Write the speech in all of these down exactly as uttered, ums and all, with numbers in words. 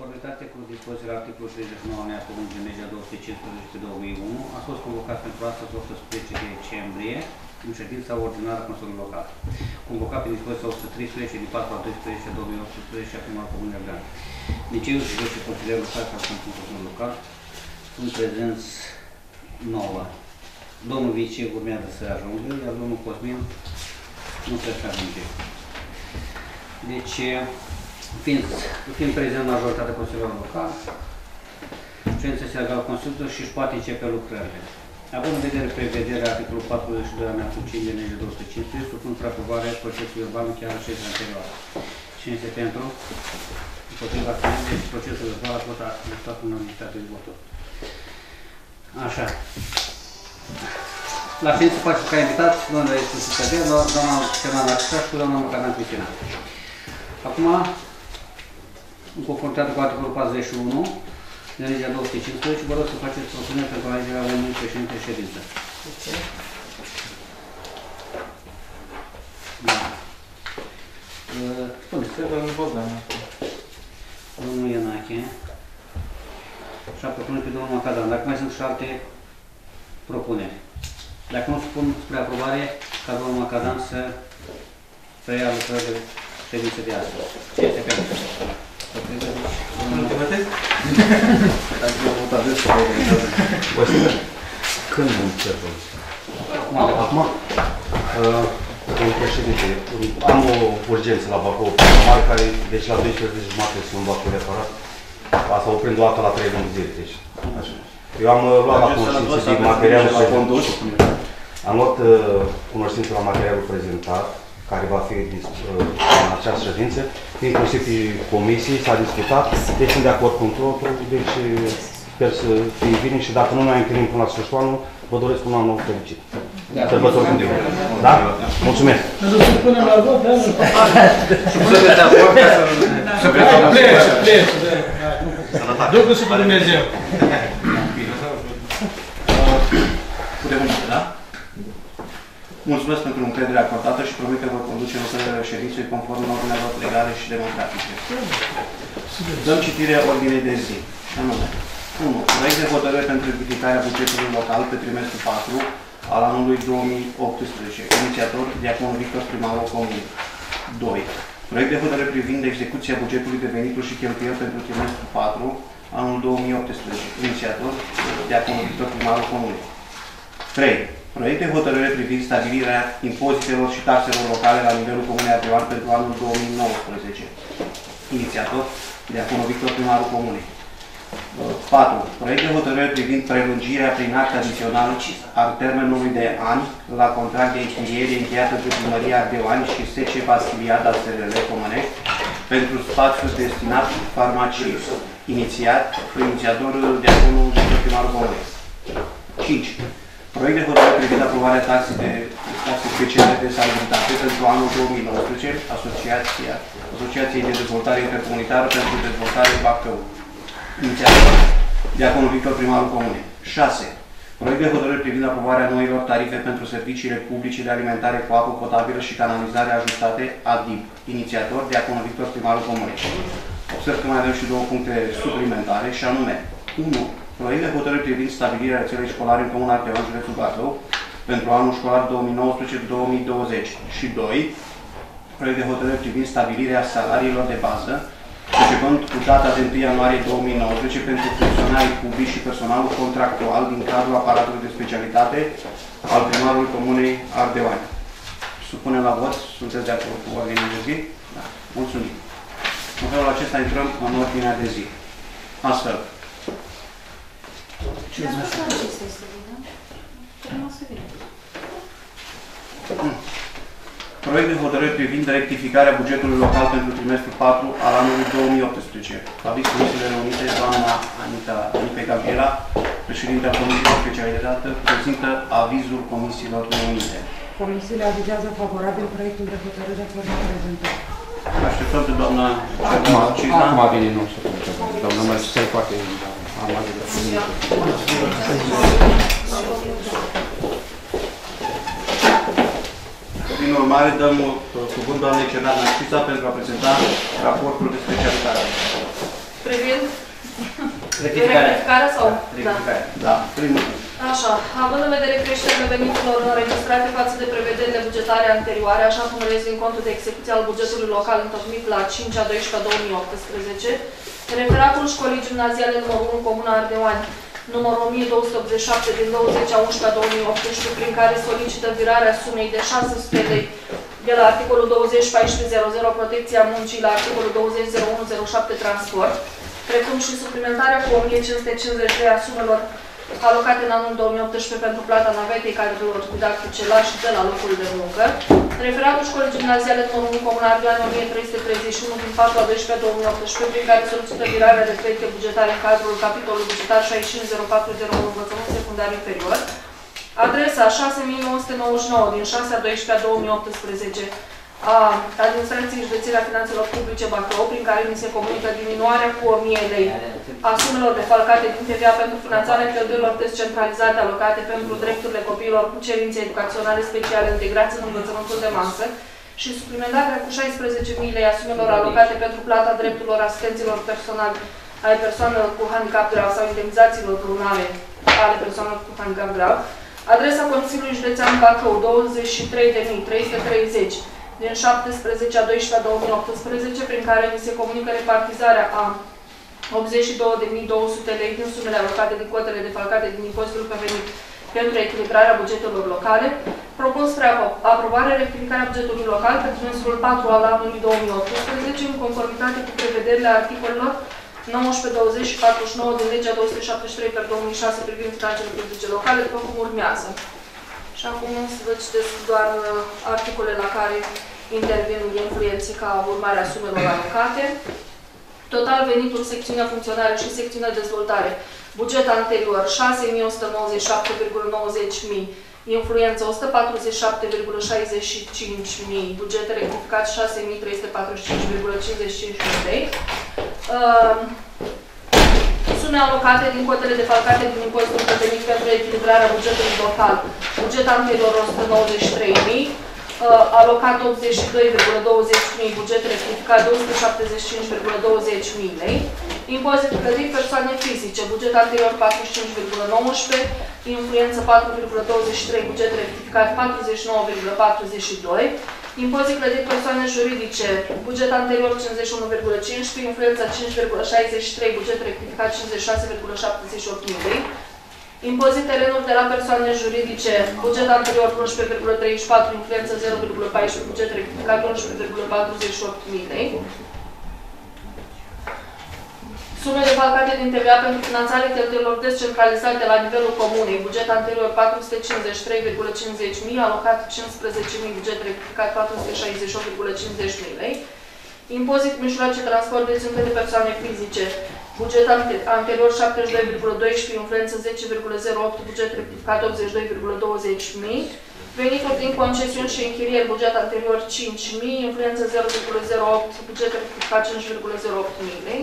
conformitate cu dispozițiile articolul treizeci și nouă alineatul unu din legea două sute cincisprezece pe două mii unu, a fost convocat pentru astăzi optsprezece decembrie în ședința ordinară a Consiliului Local. Convocat pe dispoziția o sută treisprezece din patru a doisprezece două mii optsprezece a Primarul Comunei Ardeal. Liceiul și zece consilieri locali care sunt în Consiliul Local sunt prezenți nouă. Domnul vice urmează să ajungă, iar domnul Cosmin nu trebuie să ajunge. Deci, fiind, fiind prezent majoritatea Consiliului Local, ședința se legală Constituție și își poate începe lucrările. Având în vedere prevederea articolul patruzeci și doi alineatul cinci din legea două sute cincisprezece, supun spre aprobare procesul verbal chiar în ședința anterioară. Cine este pentru? Împotriva abținere, și procesul verbal a fost adoptat în unanimitate de voturi. Așa. La ședință face ca invitați, doamna este Sădea, doamna Cernana Arșa și doamna Măcadan Cristina. Acum, în conformitate cu articolul patruzeci și unu din legea două sute cincisprezece, vă rog să faceți propuneri pentru alegerea unui președinte de ședință. Da. Spuneți. Domnul Bogdan. Domnul Ienache. Și a propunut pe domnul Măcadan. Dacă mai sunt și alte propuneri. Dacă nu spun spre aprobare, ca domnul Măcadan să preia lucrările ședințe de astăzi. Ce este pentru? Nu te votez? Dacă vă vota des, să vă organizează. Când începem? Acum? Domnul președinte, am o urgență la Bacău, care, deci la douăsprezece jumate sunt Bacău reparat. Asta o prind o dată la trei luni zile, deci. Așa. Eu am luat la cunoștință din materialul prezentat. Am luat cunoștință la materialul prezentat, care va fi în această ședință, inclusiv pe comisii, s-a discutat, deci sunt de acord cu totul, deci sper să fie bine și dacă nu ne întâlnim până la sfârșitul anului, vă doresc un an nou fericit. Sărbători când eu. Da? Mulțumesc! Să punem la vot, da? Și să te acord ca să plecăm. Pleci, pleci, da. Ducă și cu Dumnezeu. Putem începe, da? Mulțumesc pentru încrederea acordată și promit că vă conduce lucrările ședinței conform normelor legale și democratice. Dăm citire ordinei de zi. Și anume, unu. Proiect de hotărâre pentru ridicarea bugetului local pe trimestrul patru al anului două mii optsprezece. Inițiator, Diaconul Victor, primarul Comunei. doi. Proiect de hotărâre privind execuția bugetului de venituri și cheltuieli pentru trimestrul patru, anul două mii optsprezece. Inițiator, Diaconul Victor, primarul Comunei. trei. Proiect de hotărâre privind stabilirea impozitelor și taxelor locale la nivelul Comunei Ardeal pentru anul două mii nouăsprezece. Inițiator, Diaconul Victor, primarul Comunei. patru. Proiect de hotărâre privind prelungirea prin act adițional al termenului de ani la contract de închiriere încheiat între Primăria Ardeoani și S C Basiliada S R L Comănești pentru spațiul destinat farmacii. Inițiat, inițiatorul Diaconul Victor, primarul Comunei. cinci. Proiect de hotărâre privind aprobarea taxei de taxe speciale de salubritate pentru anul două mii nouăsprezece, Asociația, Asociației de Dezvoltare Intercomunitară pentru Dezvoltare Bacău. Inițiator, Diaconul Victor, primarul Comunei. șase. Proiect de hotărâre privind aprobarea noilor tarife pentru serviciile publice de alimentare cu apă potabilă și canalizare ajustate, A D I P. Inițiator, Diaconul Victor, primarul Comunei. Observ că mai avem și două puncte suplimentare, și anume unu. Proiect de hotărâre privind stabilirea rețelei școlare în Comuna Ardeoani, județul Bacău, pentru anul școlar două mii nouăsprezece două mii douăzeci. Și doi. Proiect de hotărâre privind stabilirea salariilor de bază, începând cu data de întâi ianuarie două mii nouăsprezece pentru funcționarii publici și personalul contractual din cadrul aparatului de specialitate al primarului Comunei Ardeoani. Supunem la vot. Sunteți de acord cu ordinea de zi? Da. Mulțumim. În felul acesta intrăm în ordinea de zi. Astfel. Proiect de hotărâre privind rectificarea bugetului local pentru trimestrul patru al anului două mii optsprezece. Aviz Comisiile Reunite, doamna Anita Anipe Gabriela, președintea Comisiei Specializată, prezintă avizul Comisiilor Reunite. Comisiile avizează favorabil proiectul de hotărâre fără prezentat. Așteptăm pe doamna Cizna. Acum vine nu să doamna mai se poate amare de Prin urmare, dăm cuvânt doamnei Cernana Arșa pentru a prezenta raportul de specialitate. privind Rectificare. rectificarea sau? Rectificare. Da, primul. Așa, având în vedere creșterile veniturilor înregistrate față de prevederile bugetare anterioare, așa cum reies din contul de execuție al bugetului local întocmit la cinci a doisprezecea două mii optsprezece, referatul școlii gimnaziale numărul unu Comuna Ardeoani, numărul o mie două sute optzeci și șapte din douăzeci a unsprezecea două mii optsprezece, prin care solicită virarea sumei de șase sute lei de la articolul douăzeci paisprezece zero zero protecția muncii la articolul douăzeci zero unu zero șapte transport, precum și suplimentarea cu o mie cinci sute cincizeci de a sumelor alocate în anul două mii optsprezece pentru plata navetei cadrelor didactice la și de la locul de muncă. Referatul școlii gimnaziale numărul unu Comuna Ardeoani o mie trei sute treizeci și unu din patru a doisprezecea două mii optsprezece, prin care solicită virarea de credite bugetare în cadrul capitolului bugetar șaizeci și cinci zero patru zero unu învățământ secundar inferior. Adresa șase mii nouă sute nouăzeci și nouă din șase a doisprezecea două mii optsprezece a Administrației Județene a Finanțelor Publice Bacău, prin care mi se comunică diminuarea cu o mie lei a sumelor defalcate din T V A pentru finanțarea cheltuielor descentralizate alocate pentru drepturile copiilor cu cerințe educaționale speciale integrați în învățământul de masă și suplimentarea cu șaisprezece mii lei a sumelor alocate pentru plata drepturilor asistenților personali ai persoanelor cu handicap grav sau indemnizațiilor lunare ale persoanelor cu handicap grav. Adresa Consiliului Județean Bacău douăzeci și trei de mii trei sute treizeci din șaptesprezece a doisprezecea două mii optsprezece, prin care mi se comunică repartizarea a optzeci și două de mii două sute lei din sumele alocate din cotele defalcate din impozitul pe venit pentru echilibrarea bugetelor locale. Propun spre aprobare rectificarea bugetului local pe trimestrul patru al anului două mii optsprezece, în conformitate cu prevederile articolelor nouăsprezece, douăzeci și patruzeci și nouă din legea două sute șaptezeci și trei pe două mii șase privind finanțele publice locale, după cum urmează. Și acum să vă citesc doar articole la care intervin influenții ca urmare a sumelor alocate. Total venitul secțiunea funcționare și secțiunea dezvoltare. Buget anterior șase mii o sută nouăzeci și șapte virgulă nouăzeci mii. Influență o sută patruzeci și șapte virgulă șaizeci și cinci mii. Buget rectificat șase mii trei sute patruzeci și cinci virgulă cincizeci și cinci mii lei. Uh, Sume alocate din cotele defalcate din impozitul pe venit pentru echilibrarea bugetului local. Buget anterior o sută nouăzeci și trei mii, uh, alocat optzeci și doi virgulă douăzeci mii, buget rectificat două sute șaptezeci și cinci virgulă douăzeci mii lei. Impozit plătit persoane fizice, buget anterior patruzeci și cinci virgulă nouăsprezece, influență patru virgulă douăzeci și trei, buget rectificat patruzeci și nouă virgulă patruzeci și doi. Impozit plătit persoane juridice, buget anterior cincizeci și unu virgulă cincisprezece, influența cinci virgulă șaizeci și trei, buget rectificat cincizeci și șase virgulă șaptezeci și opt mii lei. Impozit terenuri de la persoane juridice, buget anterior unsprezece virgulă treizeci și patru, influență zero virgulă paisprezece, buget rectificat unsprezece virgulă patruzeci și opt mii lei. Sume defalcate din T V A pentru finanțarea cheltuielor descentralizate la nivelul comunei. Buget anterior patru sute cincizeci și trei virgulă cincizeci mii, alocat cincisprezece mii, buget rectificat patru sute șaizeci și opt virgulă cincizeci mii lei. Impozit mijloace transport deținute de persoane fizice. Buget anterior șaptezeci și doi virgulă doisprezece, influență zece virgulă zero opt, buget rectificat optzeci și doi virgulă douăzeci mii. Venituri din concesiuni și închirieri, buget anterior cinci mii, influență zero virgulă zero opt, buget rectificat cinci virgulă zero opt mii lei.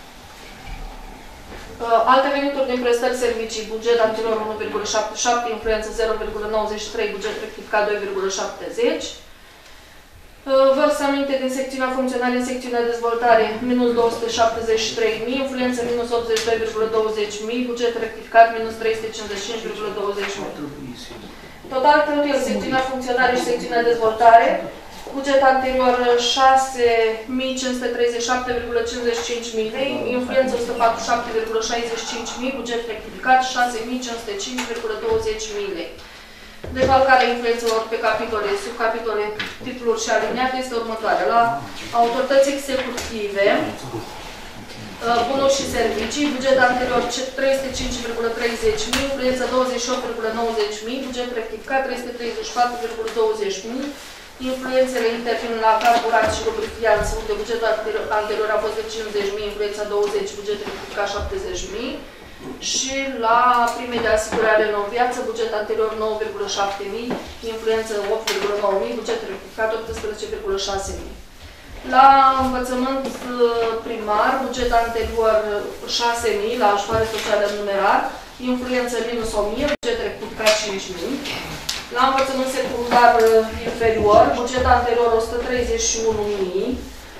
Uh, alte venituri din prestări servicii, buget anterior unu virgulă șaptezeci și șapte, influență zero virgulă nouăzeci și trei, buget rectificat doi virgulă șaptezeci. Uh, vărsăminte din secțiunea funcționare în secțiunea dezvoltare, minus două sute șaptezeci și trei mii, influență minus optzeci și doi virgulă douăzeci mii, buget rectificat minus trei sute cincizeci și cinci virgulă douăzeci mii. Total cheltuieli, secțiunea funcționare și secțiunea dezvoltare. Buget anterior șase mii cinci sute treizeci și șapte virgulă cincizeci și cinci mii lei, influență o sută patruzeci și șapte virgulă șaizeci și cinci mii, buget rectificat șase mii cinci sute cinci virgulă douăzeci mii lei. Defalcarea influențelor pe capitole, subcapitole, titluri și aliniate este următoarea. La autorități executive, bunuri și servicii, buget anterior trei sute cinci virgulă treizeci mii, influență douăzeci și opt virgulă nouăzeci mii, buget rectificat trei sute treizeci și patru virgulă douăzeci mii. Influențele intervin la carburanți și lubrifianți, unde bugetul anterior a fost de cincizeci mii, influența douăzeci, buget rectificat șaptezeci mii. Și la prime de asigurare non-viață, buget anterior nouă virgulă șapte mii, influență opt virgulă nouă mii, buget rectificat optsprezece virgulă șase mii. La învățământ primar, buget anterior șase mii, la ajutoare socială numerar, influență minus o mie, buget rectificat cinci mii. La învățământ secundar inferior, buget anterior o sută treizeci și unu mii,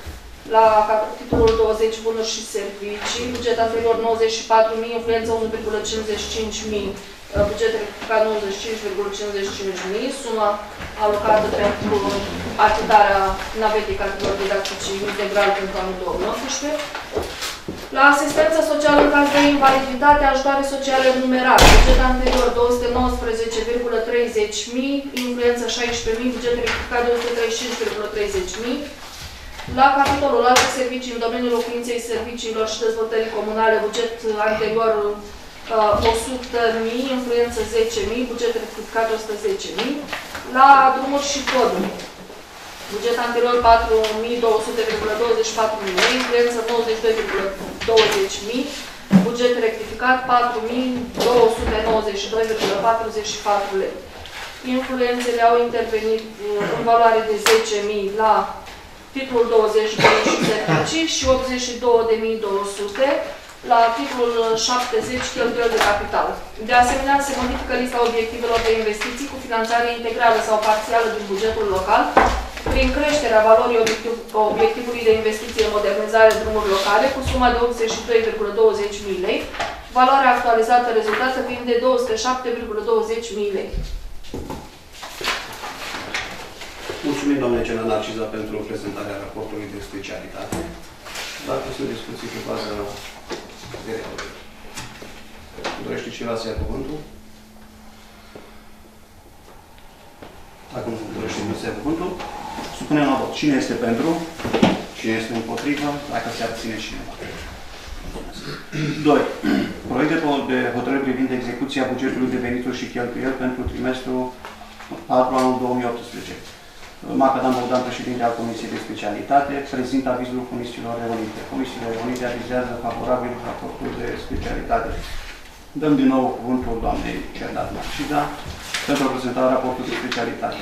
La capitolul douăzeci, bunuri și servicii, buget anterior nouăzeci și patru mii, influență unu virgulă cincizeci și cinci mii, buget rectificat nouăzeci și cinci virgulă cincizeci și cinci mii, suma alocată pentru achitarea navetei categoriei didactice integral pentru anul două mii optsprezece. La asistență socială în caz de invaliditate, ajutoare sociale numerate, buget anterior două sute nouăsprezece virgulă treizeci mii, influență șaisprezece mii, buget rectificat două sute treizeci și cinci virgulă treizeci mii. La capitolul alte servicii în domeniul locuinței, serviciilor și dezvoltării comunale, buget anterior o sută mii, influență zece mii, buget rectificat o sută zece mii. La drumuri și poduri, buget anterior patru mii două sute virgulă douăzeci și patru mii, influență nouăzeci și doi virgulă douăzeci mii, buget rectificat patru mii două sute nouăzeci și doi virgulă patruzeci și patru lei. Influențele au intervenit în valoare de zece mii la titlul douăzeci și servicii și optzeci și două de mii două sute la titlul șaptezeci cheltuieli de capital. De asemenea, se modifică lista obiectivelor de investiții cu finanțare integrală sau parțială din bugetul local prin creșterea valorii obiectiv, obiectivului de investiție în modernizare drumuri locale cu suma de optzeci și doi virgulă douăzeci mii lei, valoarea actualizată rezultată fiind de două sute șapte virgulă douăzeci mii lei. Mulțumim, doamne Cena Narciza, pentru prezentarea raportului de specialitate. Dacă sunt discuții pe baza materialului. Dorește cineva să ia cuvântul? Dacă nu dorește să ia cuvântul, supunem la vot. Cine este pentru? Cine este împotrivă? Dacă se abține cineva. doi. Proiect de hotărâre privind execuția bugetului de venituri și cheltuieli pentru trimestrul patru anul două mii optsprezece. Macadam Bogdan, președinte al Comisiei de Specialitate, prezintă avizul Comisiilor Reunite. Comisiile Reunite avizează favorabil raportul de specialitate. Dăm din nou cuvântul doamnei Cernat Narciza pentru a prezenta raportul de specialitate.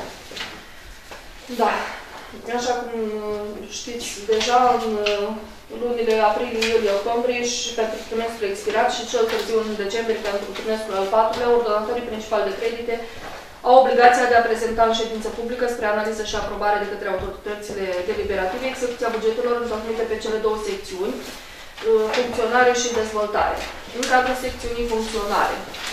Da. Așa cum știți deja, în lunile aprilie, iulie, octombrie și pentru trimestrul expirat și cel târziu în decembrie pentru trimestrul al patrulea, ordonatorii principali de credite au obligația de a prezenta în ședință publică spre analiză și aprobare de către autoritățile deliberative execuția bugetelor întocmite pe cele două secțiuni, funcționare și dezvoltare. În cadrul secțiunii funcționare,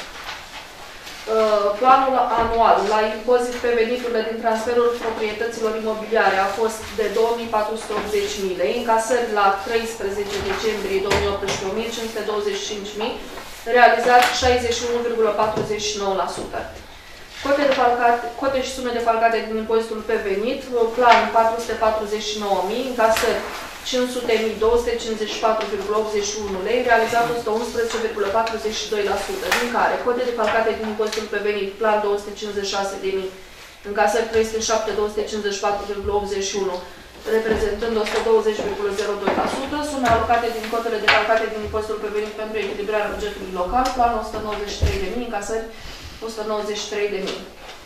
planul anual la impozit pe veniturile din transferul proprietăților imobiliare a fost de două mii patru sute optzeci de mii lei, încasări la treisprezece decembrie două mii optsprezece o mie cinci sute douăzeci și cinci de mii, realizat șaizeci și unu virgulă patruzeci și nouă la sută. Cote, defalcate, cote și sume defalcate din impozitul pe venit, plan patru sute patruzeci și nouă de mii, încasări cinci sute de mii două sute cincizeci și patru virgulă optzeci și unu lei, realizat o sută unsprezece virgulă patruzeci și doi la sută, din care cote defalcate din impozitul pe venit, plan două sute cincizeci și șase de mii, încasări trei sute șapte mii două sute cincizeci și patru virgulă optzeci și unu, reprezentând o sută douăzeci virgulă zero doi la sută, sume alocate din cotele defalcate din impozitul pe venit pentru echilibrarea bugetului local, plan o sută nouăzeci și trei de mii, încasări o sută nouăzeci și trei de mii.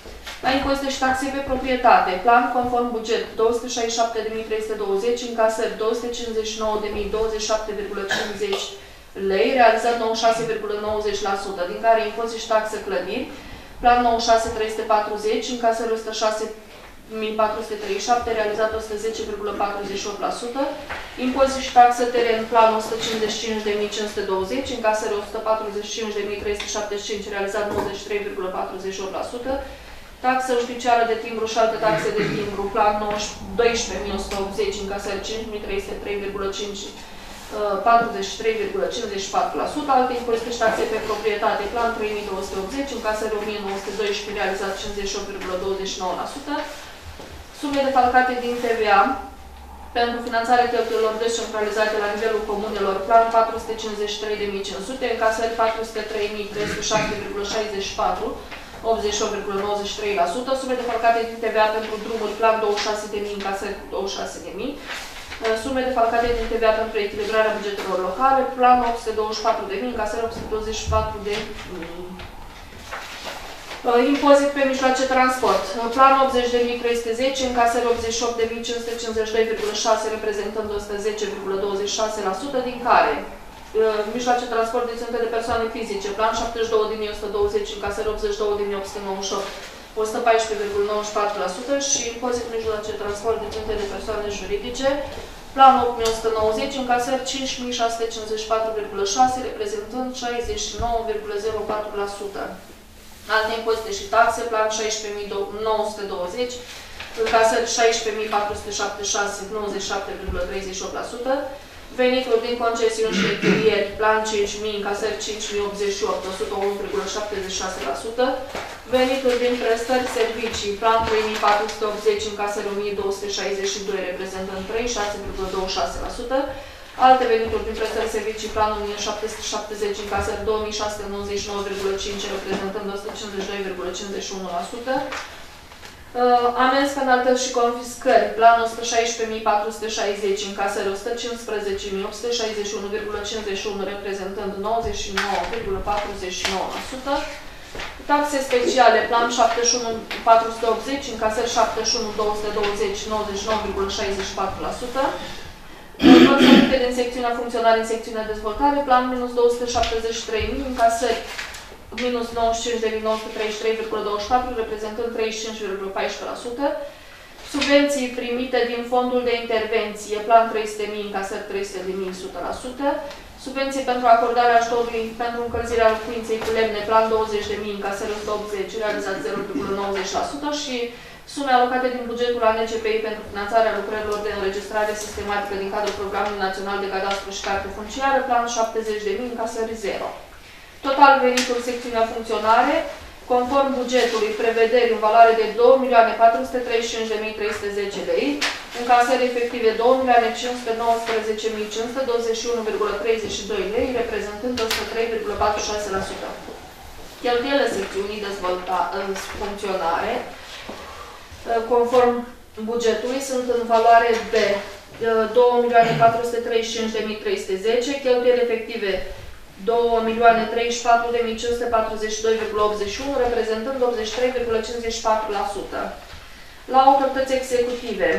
La impozite și taxe pe proprietate, plan conform buget două sute șaizeci și șapte de mii trei sute douăzeci, încasări două sute cincizeci și nouă de mii douăzeci și șapte virgulă cincizeci lei, realizat nouăzeci și șase virgulă nouăzeci la sută, din care impozite și taxe clădiri, plan nouăzeci și șase mii trei sute patruzeci, încasări o sută șase mii patru sute treizeci și șapte, realizat o sută zece virgulă patruzeci și opt la sută, impozite și taxe teren, plan o sută cincizeci și cinci de mii cinci sute douăzeci, încasări o sută patruzeci și cinci de mii trei sute șaptezeci și cinci, realizat nouăzeci și trei virgulă patruzeci și opt la sută, taxă judiciară de timbru și alte taxe de timbru, plan doisprezece mii o sută optzeci, încasări cinci mii trei sute trei virgulă cinci, patruzeci și trei virgulă cincizeci și patru la sută, alte impozite și taxe pe proprietate, plan trei mii două sute optzeci, încasări o mie nouă sute doisprezece, realizat cincizeci și opt virgulă douăzeci și nouă la sută, sume defalcate din T V A pentru finanțarea cheltuielor descentralizate la nivelul comunelor, plan patru sute cincizeci și trei de mii cinci sute, încasări patru sute trei mii trei sute șapte virgulă șaizeci și patru, optzeci și opt virgulă nouăzeci și trei la sută, sume defalcate din T V A pentru drumuri, plan douăzeci și șase de mii, încasări douăzeci și șase de mii, sume defalcate din T V A pentru echilibrarea bugetelor locale, plan opt sute douăzeci și patru de mii, încasări opt sute douăzeci și patru de mii. Impozit pe mijloace transport, plan optzeci de mii trei sute zece, încasări optzeci și opt de mii cinci sute cincizeci și doi virgulă șase, reprezentând o sută zece virgulă douăzeci și șase la sută, din care mijloace transport deținute de persoane fizice, plan șaptezeci și două de mii o sută douăzeci, încasări optzeci și două de mii opt sute nouăzeci și opt, o sută paisprezece virgulă nouăzeci și patru la sută și impozit mijloace transport deținute de persoane juridice, Plan opt mii o sută nouăzeci, încasări cinci mii șase sute cincizeci și patru virgulă șase, reprezentând șaizeci și nouă virgulă zero patru la sută. Alte impozite și taxe, plan șaisprezece mii nouă sute douăzeci, încasări șaisprezece mii patru sute șaptezeci și șase, nouăzeci și șapte virgulă treizeci și opt la sută. Venituri din concesiuni și închirieri, plan cinci mii, încasări cinci mii optzeci și opt, o sută unu virgulă șaptezeci și șase la sută. Venituri din prestări servicii, plan trei mii patru sute optzeci, încasări o mie două sute șaizeci și doi, reprezentând treizeci și șase virgulă douăzeci și șase la sută. Alte venituri din prestări servicii, plan o mie șapte sute șaptezeci, încasări două mii șase sute nouăzeci și nouă virgulă cinci, reprezentând o sută cincizeci și doi virgulă cincizeci și unu la sută. Uh, amenzi, penalități și confiscări, plan o sută șaisprezece mii patru sute șaizeci, încasări o sută cincisprezece mii opt sute șaizeci și unu virgulă cincizeci și unu, reprezentând nouăzeci și nouă virgulă patruzeci și nouă la sută. Taxe speciale, plan șaptezeci și unu mii patru sute optzeci, încasări șaptezeci și unu mii două sute douăzeci, nouăzeci și nouă virgulă șaizeci și patru la sută. Conținute din secțiunea funcționare în secțiunea dezvoltare, plan minus două sute șaptezeci și trei mii, încasări minus nouăzeci și cinci de mii nouă sute treizeci și trei virgulă douăzeci și patru, reprezentând treizeci și cinci virgulă paisprezece la sută. Subvenții primite din fondul de intervenție, plan trei sute de mii, încasări trei sute de mii, o sută la sută. Subvenții pentru acordarea ajutorului pentru încălzirea locuinței cu lemne, plan douăzeci de mii, încasări o sută optzeci, realizat zero virgulă nouăzeci la sută și sume alocate din bugetul A N C P I pentru finanțarea lucrărilor de înregistrare sistematică din cadrul Programului Național de Cadastru și Carte Funciară, plan șaptezeci de mii, încasări zero. Total venitul secțiunea funcționare, conform bugetului, prevederi în valoare de două milioane patru sute treizeci și cinci de mii trei sute zece lei, încasări efective două milioane cinci sute nouăsprezece mii cinci sute douăzeci și unu virgulă treizeci și doi lei, reprezentând o sută trei virgulă patruzeci și șase la sută. Cheltuielile secțiunii dezvolta, funcționare, conform bugetului, sunt în valoare de două milioane patru sute treizeci și cinci de mii trei sute zece, cheltuieli efective două milioane treizeci și patru de mii cinci sute patruzeci și doi virgulă optzeci și unu, reprezentând optzeci și trei virgulă cincizeci și patru la sută. La autorități executive,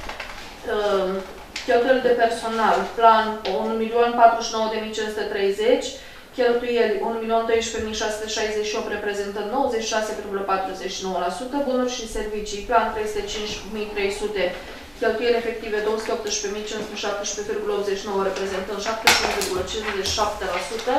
cheltuieli de personal, plan un milion patruzeci și nouă de mii cinci sute treizeci, cheltuieli un milion doisprezece mii șase sute șaizeci și opt, reprezentând nouăzeci și șase virgulă patruzeci și nouă la sută, bunuri și servicii, plan trei sute cinci mii trei sute, cheltuieli efective două sute optsprezece mii cinci sute șaptesprezece virgulă optzeci și nouă, reprezentând șaptezeci și unu virgulă cincizeci și șapte la sută.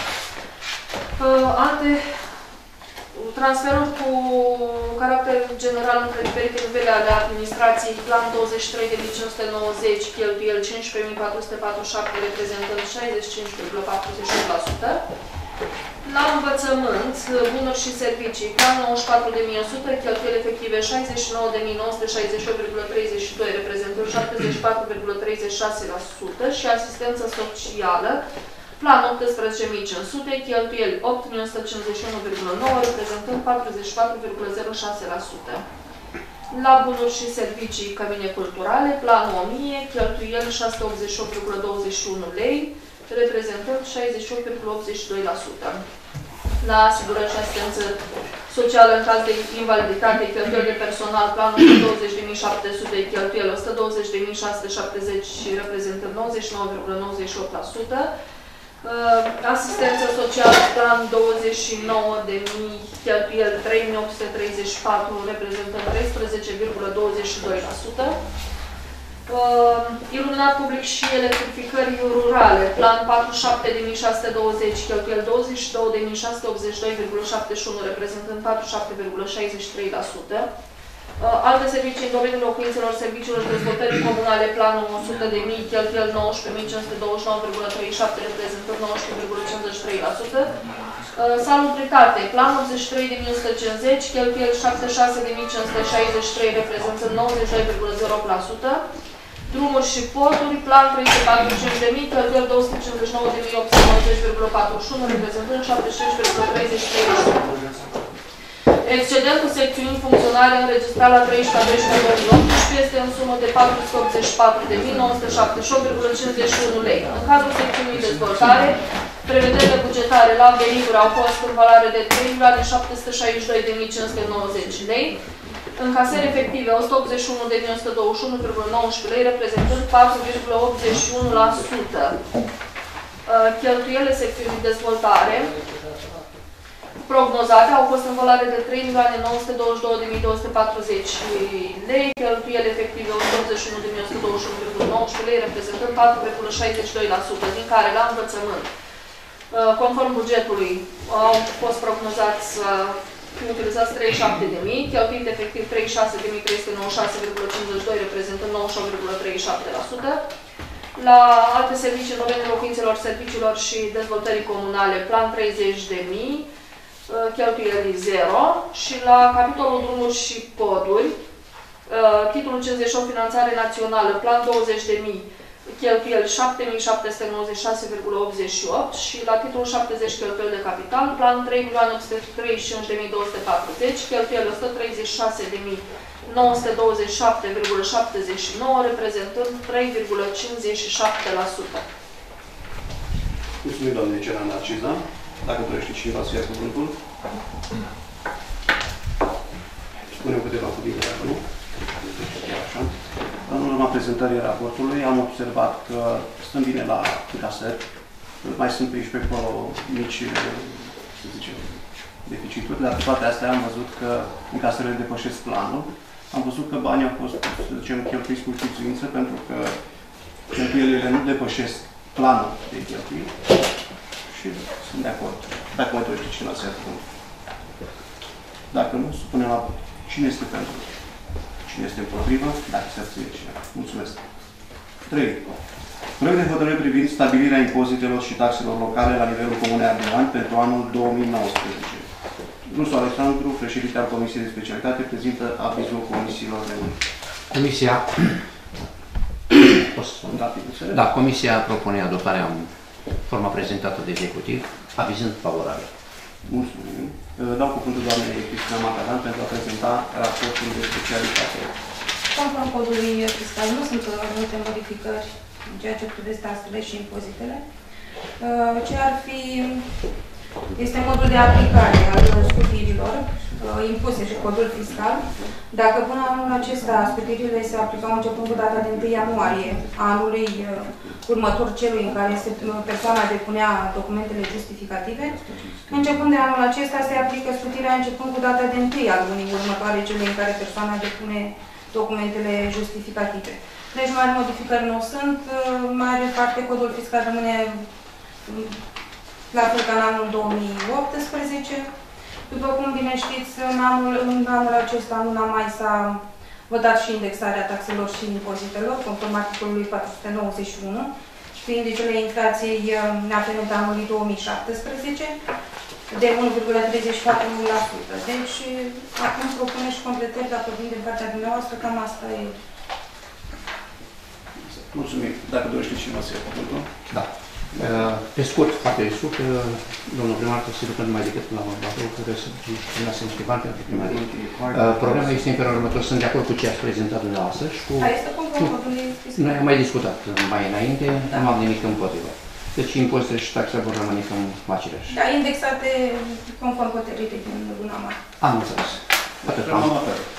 Uh, alte transferuri cu caracter general între diferite nivele ale administrației, plan douăzeci și trei de mii cinci sute nouăzeci, cheltuieli cincisprezece mii patru sute patruzeci și șapte, reprezentând șaizeci și cinci virgulă patruzeci și opt la sută. La învățământ, bunuri și servicii, plan nouăzeci și patru de mii o sută, cheltuieli efective șaizeci și nouă de mii nouă sute șaizeci și opt virgulă treizeci și doi, reprezentând șaptezeci și patru virgulă treizeci și șase la sută și asistență socială, plan optsprezece mii cinci sute, cheltuieli opt mii o sută cincizeci și unu virgulă nouă, reprezentând patruzeci și patru virgulă zero șase la sută. La bunuri și servicii, cabine culturale, plan o mie, cheltuieli șase sute optzeci și opt virgulă douăzeci și unu lei, reprezentând șaizeci și opt virgulă optzeci și doi la sută. La asigurări și asistență socială în caz de invaliditate, cheltuieli de personal, plan o sută douăzeci de mii șapte sute, cheltuieli o sută douăzeci de mii șase sute șaptezeci, reprezentând nouăzeci și nouă virgulă nouăzeci și opt la sută. Asistență socială, plan douăzeci și nouă de mii, cheltuieli trei mii opt sute treizeci și patru, reprezentând treisprezece virgulă douăzeci și doi la sută. Uh, iluminat public și electrificări rurale, plan patruzeci și șapte de mii șase sute douăzeci, cheltuieli douăzeci și două de mii șase sute optzeci și doi virgulă șaptezeci și unu, reprezentând patruzeci și șapte virgulă șaizeci și trei la sută. Uh, alte servicii în domeniul locuințelor, serviciilor de dezvoltării comunale, planul o sută de mii, cheltuieli nouăsprezece mii cinci sute douăzeci și nouă virgulă treizeci și șapte, reprezentând nouăsprezece virgulă cincizeci și trei la sută. Uh, salubritate, plan optzeci și trei de mii o sută cincizeci, cheltuieli șaptezeci și șase de mii cinci sute șaizeci și trei, reprezentând nouăzeci și doi virgulă zero opt la sută. Drumuri și poduri, plan trei sute patruzeci și cinci de mii, cheltuieli două sute cincizeci și nouă de mii opt sute nouăzeci virgulă patruzeci și unu, reprezentând șaptezeci și cinci virgulă treizeci și trei la sută. Excedentul secțiunii funcționale înregistrat la treisprezece a doisprezece două mii optsprezece este în sumă de patru sute optzeci și patru de mii nouă sute șaptezeci și opt virgulă cincizeci și unu lei. În cadrul secțiunii dezvoltare, prevederile bugetare la venituri au fost în valoare de trei milioane șapte sute șaizeci și doi de mii cinci sute nouăzeci lei. Încasări efective o sută optzeci și unu de mii o sută douăzeci și unu virgulă nouăsprezece lei, reprezentând patru virgulă optzeci și unu la sută. Cheltuielile secțiunii dezvoltare, prognozate au fost în valoare de trei milioane nouă sute douăzeci și două de mii două sute patruzeci lei, cheltuieli efective o sută optzeci și unu de mii o sută douăzeci și unu virgulă nouăsprezece lei, reprezentând patru virgulă șaizeci și doi la sută, din care la învățământ, conform bugetului, au fost prognozați să fie utilizați treizeci și șapte de mii, cheltuit efectiv treizeci și șase de mii trei sute nouăzeci și șase virgulă cincizeci și doi, reprezentând nouăzeci și opt virgulă treizeci și șapte la sută. La alte servicii în domeniul locuințelor, serviciilor și dezvoltării comunale, plan treizeci de mii, cheltuieli zero. Și la capitolul drumuri și poduri, titlul cincizeci și opt, finanțare națională, plan douăzeci de mii, cheltuieli șapte mii șapte sute nouăzeci și șase virgulă optzeci și opt și la titlul șaptezeci, cheltuieli de capital, plan trei milioane opt sute treizeci și unu de mii două sute patruzeci, cheltuieli o sută treizeci și șase de mii nouă sute douăzeci și șapte virgulă șaptezeci și nouă, reprezentând trei virgulă cincizeci și șapte la sută. Mulțumim, doamne Cera Narciza. Dacă dorește cineva să ia cuvântul, spune câteva cuvinte, dacă nu. Așa. În urma prezentării raportului am observat că stăm bine la încasări. Mai sunt pe aici pe acolo mici, să zicem, deficituri, dar toate astea am văzut că încasările depășesc planul. Am văzut că banii au fost, să zicem, cheltuiți cu știință, pentru că cheltuielile nu depășesc planul de cheltuiri și sunt de acord. Dacă mai dorește cineva să ia cuvântul. Dacă nu, supunem la vot. Cine este pentru? Cine este împotrivă? Dacă se abține cineva. Mulțumesc. trei. Proiect de hotărâre privind stabilirea impozitelor și taxelor locale la nivelul Comunei Ardelan pentru anul două mii nouăsprezece. Rusu Alexandru, președinte al Comisiei de Specialitate, prezintă avizul Comisiilor Reunite. Comisia... Da, Comisia propune adoptarea în forma prezentată de executiv, avizând favorabil. Mulțumim. Dau cuvântul doamnei Cristina Macadan pentru a prezenta raportul de specialitate. Conform codului fiscal, nu sunt multe modificări în ceea ce privește taxele și impozitele. Ce ar fi este modul de aplicare al scutirilor impuse și codul fiscal. Dacă până anul acesta scutirile se aplicau începând cu data de întâi ianuarie anului următor celui în care persoana depunea documentele justificative, începând de anul acesta se aplică scutirea începând cu data de întâi al lunii următoare celui în care persoana depune documentele justificative. Deci mari modificări nu sunt, mare parte codul fiscal rămâne la fel ca în anul două mii optsprezece. După cum bine știți, în anul, în anul acesta, în luna mai, s-a votat și indexarea taxelor și impozitelor, conform articolului patru sute nouăzeci și unu, cu indicele inflației aferent anului două mii șaptesprezece de unu virgulă treizeci și patru la sută. Deci, acum propune și completări, dacă vin din partea dumneavoastră, cam asta e. Mulțumim. Dacă dorește cineva să ia cuvântul. Da. Pe scurt, foarte scurt, domnul primar se ducă numai decât la următorul, trebuie să primească niște bani pentru primărie. Problema este în felul următor, sunt de acord cu ce ați prezentat dumneavoastră și cu... Este conform codului fiscal. Noi am mai discutat mai înainte, da. Nu am nimic împotriva. Deci impozitele și taxele vor rămâne cam aceleași. Da, indexate conform hotărârii din luna mai. Am înțeles. Atât am.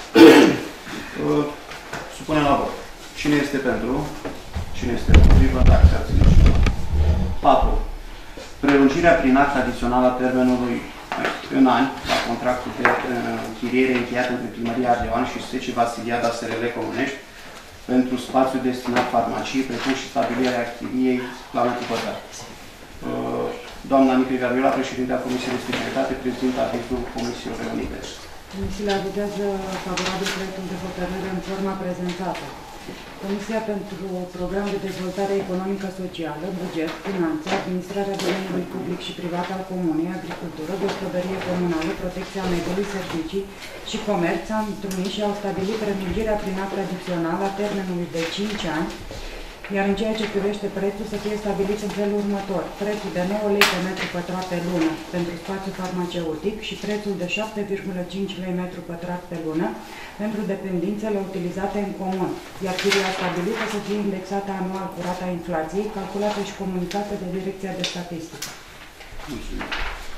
Supunem la vot. Cine este pentru? Cine este împotriva? Dacă se abține cineva. patru. Prelungirea prin act adițional a termenului în ani la contractul de închiriere încheiat între Primăria Ardeoan și S C Vasiliada S R L Comunești pentru spațiu destinat farmacii, precum și stabilirea achiriei la metru pătrat. Doamna Nicăi Gabriela, președintea Comisiei de Specialitate, prezintă avizul Comisiei Reunite. Comisia votează favorabil proiectul de hotărâre în forma prezentată. Comisia pentru Program de Dezvoltare Economică Socială, Buget, Finanțe, Administrarea Domeniului Public și Privat al Comunei, Agricultură, Gospodărie Comunală, Protecția Mediului, Servicii și Comerț a întrunit și au stabilit prelungirea prin act adițional a termenului de cinci ani, iar în ceea ce privește prețul să fie stabilit în felul următor. Prețul de nouă lei pe metru pătrat pe lună pentru spațiu farmaceutic și prețul de șapte virgulă cinci lei metru pătrat pe lună pentru dependențele utilizate în comun, iar chiria stabilită să fie indexată anual cu rata inflației, calculată și comunicată de Direcția de Statistică. Mulțumim.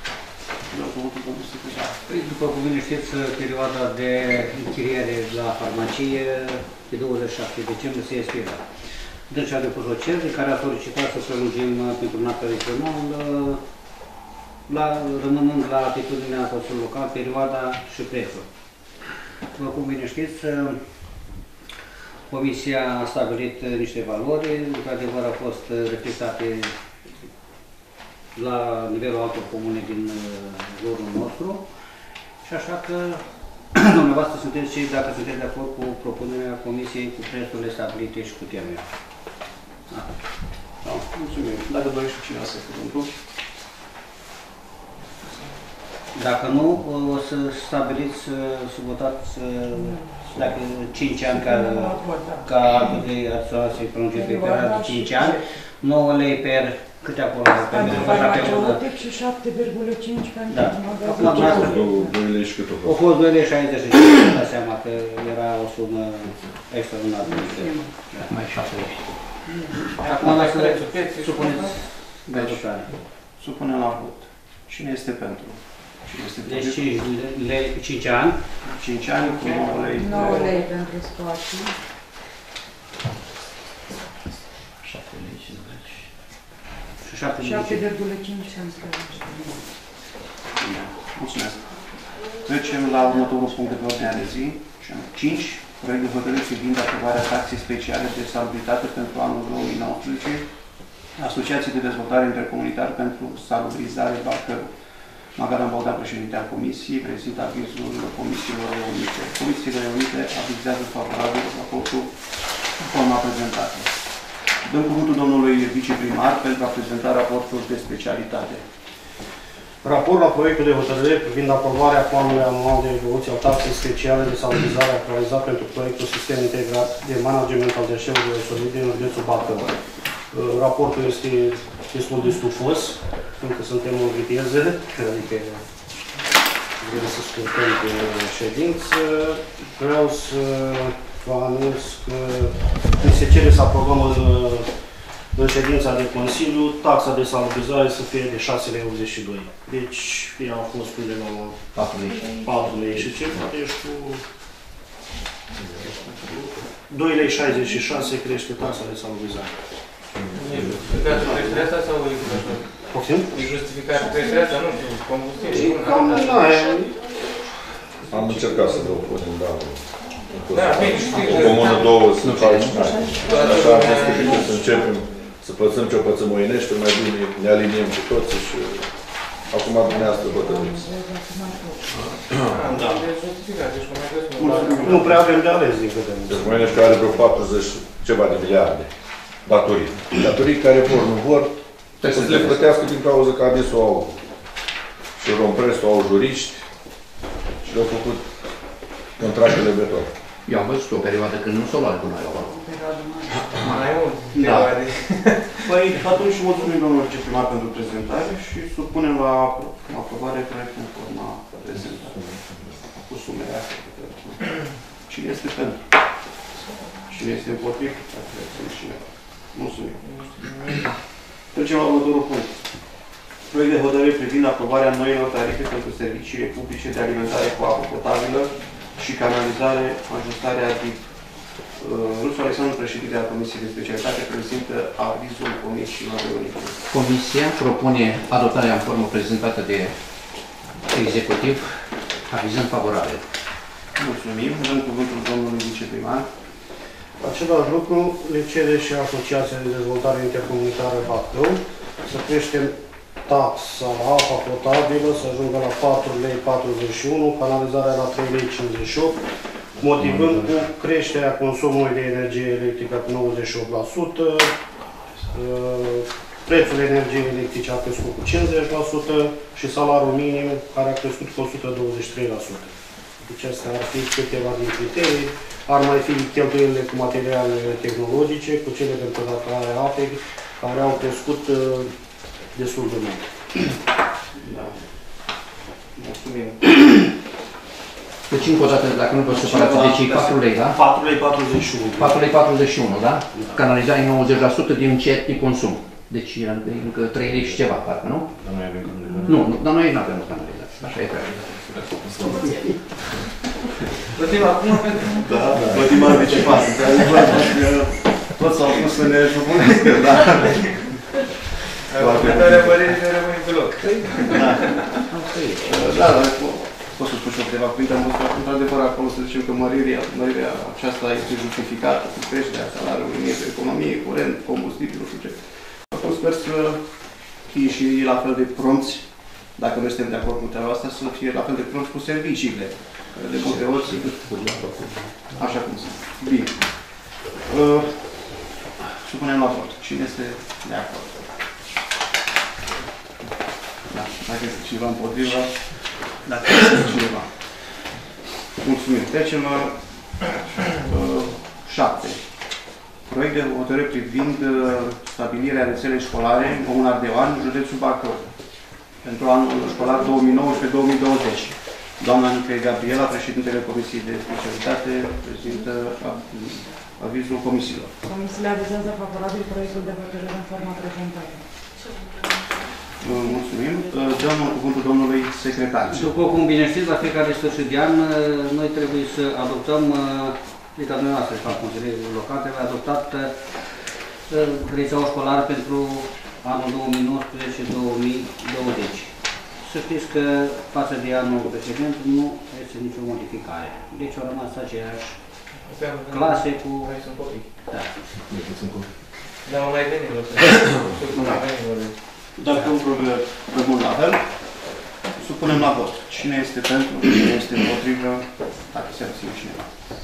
Păi, după cum bine știți, perioada de închiriere la farmacie de douăzeci și șapte decembrie se expiră. Deci a depus o cerere care a solicitat să prelungim pentru un act adițional la, rămânând la atitudinea Consiliului Local, perioada și prețul. După cum bine știți, Comisia a stabilit niște valori, într-adevăr au fost reflectate la nivelul altor comune din jurul nostru și așa că dumneavoastră sunteți cei, dacă sunteți de acord cu propunerea Comisiei, cu prețurile stabilite și cu termenul. Da. Da, mulțumim. Dacă dorește cineva să cuvântul. Dacă nu, o să stabiliți, să votați dacă cinci ani ca, ca de adițional să-i prelungit pe perioada de cinci ani, nouă lei per câte acolo? Pentru farmaceutic și șapte virgulă cinci pentru magazin. doi lei și cât o Au fost doi lei șaizeci și cinci, îmi dau seama că era o sumă extraordinară. Mai șapte lei. Acum mai să supuneți Deci, supunem la vot. Cine este pentru? Cine este deci cinci ani. cinci ani cu nouă lei. nouă lei pentru spațiu. șapte lei cincizeci. Și șapte virgulă cinci pentru. Mulțumesc. Trecem la următorul punct de pe ordinea de zi. cinci. Proiect de hotărâre privind aprobarea taxei speciale de salubritate pentru anul două mii nouăsprezece, Asociații de Dezvoltare Intercomunitară pentru Salubrizare Bacău. Magadan Bogdan, președinte al Comisiei, prezintă avizul Comisiilor Reunite. Comisiile Reunite avizează favorabil raportul în forma prezentată. Dăm cuvântul domnului viceprimar pentru a prezenta raportul de specialitate. Raport la proiectul de hotărâre privind aprobarea planului anual de evoluție al taxei speciale de salubrizare actualizat pentru proiectul Sistem Integrat de Management al Deșeurilor Solide în județul Bacău. Raportul este destul de stufos, pentru că suntem în viteză, adică vrem să scurtăm pe ședință. Vreau să vă anunț că ni se cere să aprobăm în, în ședința de Consiliu taxa de salubrizare să fie de șase lei optzeci și doi. Deci ea a fost undeva la patru lei și ceva, deci cu doi lei șaizeci și șase crește taxa de salubrizare. Justificatul creșterea asta sau e așa? Poftim? E justificatul creșterea asta, nu știu, combustibil. Cam n-aia. Am încercat să vă punem, da. Da, bine, știi că... O comună, două, să faci. Așa am fost că să începem să pățăm ce o pățăm oinește, mai bine ne aliniem cu toții și acum dumneavoastră hotărâți. Da, e justificat, deci cum ai găsit. Nu prea avem de ales din câte. Deci Moinești are vreo patruzeci ceva de miliarde datorii. Datorii care vor, nu vor, trebuie să le plătească din cauza că adesul au și rompresul, au juriști și le-au făcut contractele beton. Eu am văzut o perioadă când nu s-o luat cu noi acolo. Mai mult. Da. Păi, atunci mulțumim domnul viceprimar pentru prezentare și supunem la aprobare proiectul în forma prezentată. Cu sumele astea. Cine este pentru? Cine este împotrivă? Mulțumim. Trecem la următorul punct. Proiect de hotărâre privind aprobarea noilor tarife pentru serviciile publice de alimentare cu apă potabilă și canalizare, ajustarea A D I P. Rusu Alexandru, președinte al Comisiei de Specialitate, prezintă avizul Comisiilor Reunite. Comisia propune adoptarea în formă prezentată de executiv, avizând favorabil. Mulțumim. Dăm cuvântul domnului viceprimar. Același lucru le cere și Asociația de Dezvoltare Intercomunitară Bacău să creștem taxa la apa potabilă, să ajungă la patru lei patruzeci și unu, canalizarea la trei lei cincizeci și opt, motivând cu creșterea consumului de energie electrică cu nouăzeci și opt la sută, prețul energiei electrice a crescut cu cincizeci la sută și salariul minim care a crescut cu o sută douăzeci și trei la sută. Deci astea ar fi câteva din criterii. Ar mai fi cheltuielile cu materiale tehnologice, cu cele pentru tratarea apei, care au crescut uh, destul de mult. Da. Mulțumim. Deci, încă o dată, dacă nu vă supărați, deci e patru lei, da? patru lei patruzeci și unu. patru lei patruzeci și unu, da? Canalizarea e nouăzeci la sută din ce e consum. Deci e încă trei lei și ceva, parcă, nu? Dar noi avem canalizare. Nu, dar noi nu avem canalizare. Așa e treaba. Plătim acum pentru... Da, plătim anticipat. Toți s-au pus să ne supunească, da. Următoarea părere ne rămâne pe loc. Da. Da, da, pot să spun și eu câteva cuvinte. Am văzut, într-adevăr, acolo să zicem că mărirea, mărirea aceasta este justificată cu creșterea salariului, nivelul economiei, curent, combustibil, nu știu ce. Acum sper să fie și la fel de pronți, dacă noi suntem de acord cu treaba asta, să fie la fel de pronți cu serviciile. De multe ori, așa cum sunt. Bine. Uh, supunem la vot. Cine este de acord? Da. Dacă este cineva împotriva, dacă este cineva. Mulțumim. Trecem la uh, șapte. Proiect de hotărâre privind uh, stabilirea rețelei școlare în Comuna Ardeoan, județul Bacău, pentru anul școlar două mii nouăsprezece două mii douăzeci. Doamna Nicăie Gabriela, președintele Comisiei de Specialitate, prezintă avizul comisiilor. Comisiile avizează favorabil proiectul de hotărâre în forma prezentată. Mulțumim. Dăm cuvântul domnului secretar. După cum bine știți, la fiecare sfârșit de an, noi trebuie să adoptăm, deci dumneavoastră, de fapt, Consiliul Local, trebuie adoptat rețeaua școlară pentru anul două mii nouăsprezece două mii douăzeci. Să știți că față de anul precedent nu este nicio modificare. Deci au rămas aceeași clase cu... Mai sunt copii. Da. Dar mai venim. Dacă lucrurile rămân la fel, supunem la vot. Cine este pentru, cine este împotrivă, dacă se abține cineva.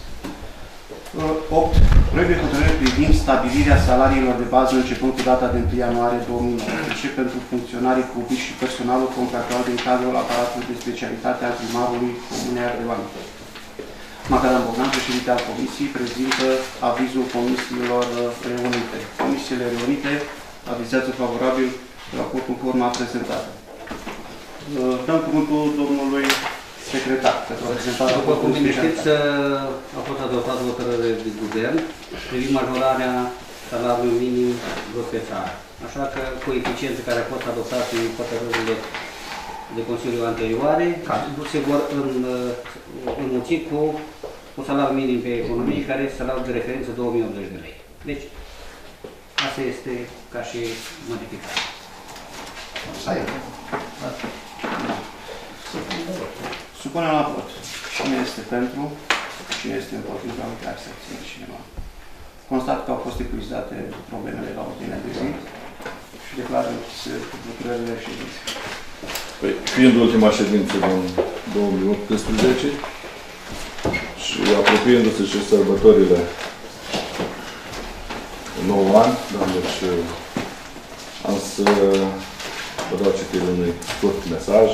opt. Proiect de hotărâre privind stabilirea salariilor de bază începând cu data de întâi ianuarie două mii nouăsprezece pentru funcționarii publici și personalul contractual din cadrul aparatului de specialitate al primarului Comunei Ardeoan. Macadam Bogdan, președinte al Comisiei, prezintă avizul comisiilor reunite. Comisiile reunite avizează favorabil raportul în forma prezentată. Dăm cuvântul domnului secretar pentru prezentarea. După cum bine știți, a fost adoptată o hotărâre de guvern privind majorarea salariului minim brut pe țară. Așa că coeficienții care au fost adoptate în hotărârile de Consiliu anterioare se vor înmulți cu un salariu minim pe economie, care este salariul de referință două mii optzeci de lei. Deci, asta este ca și modificare. Supunem la vot. Cine este pentru? Cine este împotriva? Nu chiar să ține cineva. Constat că au fost epuizate problemele la ordinea de zi și declară închise lucrările ședinței. Păi, fiind ultima ședință din două mii optsprezece și apropiindu-se și sărbătorile nouă an, da, deci am să vă dau citire unui scurt mesaj.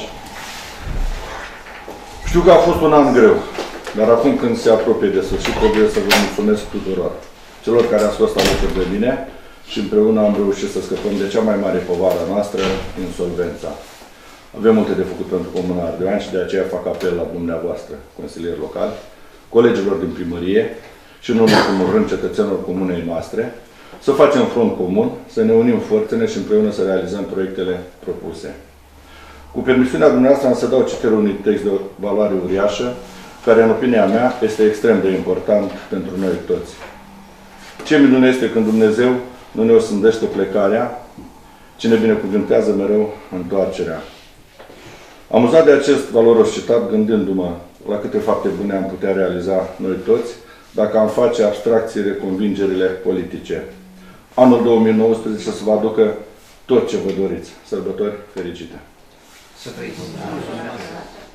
Știu că a fost un an greu, dar acum când se apropie de sfârșit, trebuie să vă mulțumesc tuturor. Celor care ați fost alături de mine și împreună am reușit să scăpăm de cea mai mare povară noastră, insolvența. Avem multe de făcut pentru Comuna Ardeoan și de aceea fac apel la dumneavoastră, consilieri locali, colegilor din primărie și, în ultimul rând, cetățenilor comunei noastre, să facem front comun, să ne unim forțele și împreună să realizăm proiectele propuse. Cu permisiunea dumneavoastră am să dau citire unui text de o valoare uriașă, care, în opinia mea, este extrem de important pentru noi toți. Ce minune este când Dumnezeu nu ne osândește plecarea, ci ne binecuvântează mereu întoarcerea. Am uzat de acest valoros citat gândindu-mă la câte fapte bune am putea realiza noi toți dacă am face abstracție de convingerile politice. Anul două mii nouăsprezece să vă aducă tot ce vă doriți. Sărbători fericite! Să trăiți!